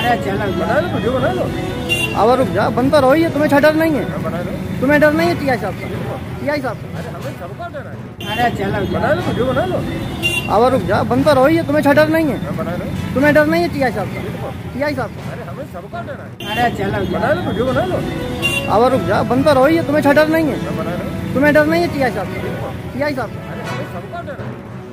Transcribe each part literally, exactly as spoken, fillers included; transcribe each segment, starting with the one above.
अरे चलो बना लो, वीडियो बना लो। अब रुक जा, बंद तो रहो, ये तुम्हें डर नहीं है? हाँ, बना लो। तुम्हें डर नहीं है टीआई साहब का? टीआई साहब का? अरे हमें सबका डर है। अरे चलो बना लो, वीडियो बना लो। अब रुक जा, बंद तो रहो, ये तुम्हें डर नहीं है? हाँ, बना लो। तुम्हें डर नहीं है टीआई साहब का? टीआई साहब का? अरे हमें सबका डर है। अरे चलो बना लो, वीडियो बना लो। अब रुक जा, बंद तो रहो, ये तुम्हें डर नहीं है? हाँ, बना लो। तुम्हें डर नहीं है टीआई साहब का? टीआई साहब का? अरे हमें सबका डर है।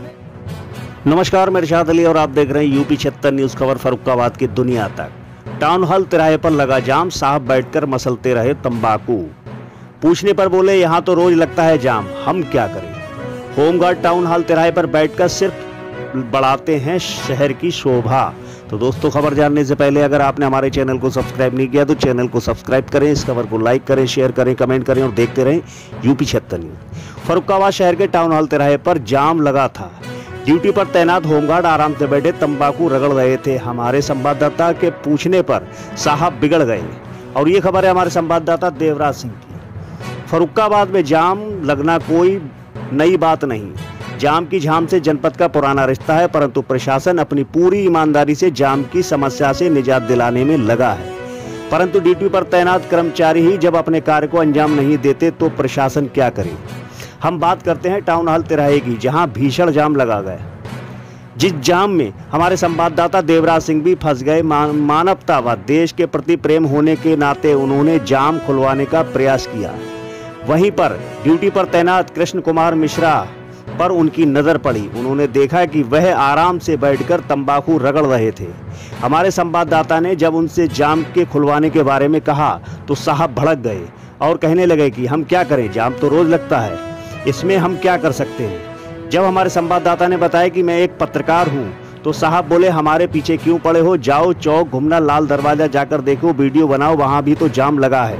नमस्कार, मैं इरशाद अली और आप देख रहे हैं यूपी छिहत्तर न्यूज खबर फर्रुखाबाद की दुनिया तक। टाउन हॉल तिराहे पर लगा जाम, साहब बैठकर मसलते रहे तंबाकू। पूछने पर बोले यहाँ तो रोज लगता है जाम, हम क्या करें। होमगार्ड टाउन हॉल तिराहे पर बैठकर सिर्फ बढ़ाते हैं शहर की शोभा। तो दोस्तों, खबर जानने से पहले अगर आपने हमारे चैनल को सब्सक्राइब नहीं किया तो चैनल को सब्सक्राइब करें, इस खबर को लाइक करें, शेयर करें, कमेंट करें और देखते रहें यूपी छिहत्तर न्यूज। फर्रुखाबाद शहर के टाउन हॉल तिराहे पर जाम लगा था। ड्यूटी पर तैनात होमगार्ड आराम से बैठे तंबाकू रगड़ रहे थे। हमारे संवाददाता के पूछने पर साहब बिगड़ गए। और ये खबर है हमारे संवाददाता देवराज सिंह की। फर्रुखाबाद में जाम लगना कोई नई बात नहीं। जाम की झाम से जनपद का पुराना रिश्ता है, परंतु प्रशासन अपनी पूरी ईमानदारी से जाम की समस्या से निजात दिलाने में लगा है। परंतु ड्यूटी पर तैनात कर्मचारी ही जब अपने कार्य को अंजाम नहीं देते तो प्रशासन क्या करे। हम बात करते हैं टाउन हॉल तिराहे की, जहां भीषण जाम लगा गया। जिस जाम में हमारे संवाददाता देवराज सिंह भी फंस गए। मान, मानवता व देश के प्रति प्रेम होने के नाते उन्होंने जाम खुलवाने का प्रयास किया। वहीं पर ड्यूटी पर तैनात कृष्ण कुमार मिश्रा पर उनकी नजर पड़ी। उन्होंने देखा कि वह आराम से बैठकर तंबाकू रगड़ रहे थे। हमारे संवाददाता ने जब उनसे जाम के खुलवाने के बारे में कहा तो साहब भड़क गए और कहने लगे कि हम क्या करें, जाम तो रोज लगता है, इसमें हम क्या कर सकते हैं। जब हमारे संवाददाता ने बताया कि मैं एक पत्रकार हूं तो साहब बोले, हमारे पीछे क्यों पड़े हो, जाओ चौक घूमना, लाल दरवाजा जाकर देखो, वीडियो बनाओ, वहां भी तो जाम लगा है।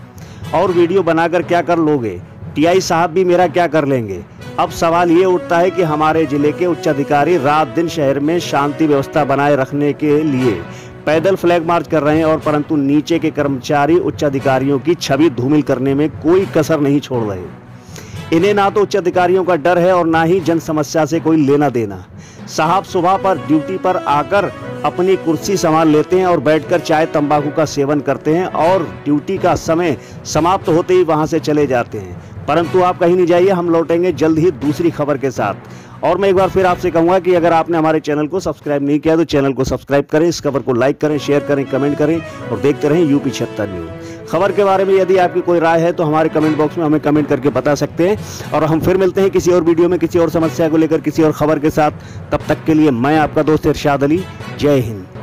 और वीडियो बनाकर क्या कर लोगे, टीआई साहब भी मेरा क्या कर लेंगे। अब सवाल ये उठता है कि हमारे जिले के उच्च अधिकारी रात दिन शहर में शांति व्यवस्था बनाए रखने के लिए पैदल फ्लैग मार्च कर रहे हैं, और परंतु नीचे के कर्मचारी उच्च अधिकारियों की छवि धूमिल करने में कोई कसर नहीं छोड़ रहे। इन्हें ना तो उच्च अधिकारियों का डर है और ना ही जन समस्या से कोई लेना देना। साहब सुबह पर ड्यूटी पर आकर अपनी कुर्सी संभाल लेते हैं और बैठकर चाय तंबाकू का सेवन करते हैं और ड्यूटी का समय समाप्त होते ही वहां से चले जाते हैं। परंतु आप कहीं नहीं जाइए, हम लौटेंगे जल्द ही दूसरी खबर के साथ। और मैं एक बार फिर आपसे कहूंगा कि अगर आपने हमारे चैनल को सब्सक्राइब नहीं किया तो चैनल को सब्सक्राइब करें, इस खबर को लाइक करें, शेयर करें, कमेंट करें और देखते रहें यूपी छिहत्तर न्यूज। खबर के बारे में यदि आपकी कोई राय है तो हमारे कमेंट बॉक्स में हमें कमेंट करके बता सकते हैं। और हम फिर मिलते हैं किसी और वीडियो में किसी और समस्या को लेकर, किसी और खबर के साथ। तब तक के लिए मैं आपका दोस्त इरशाद अली। जय हिंद।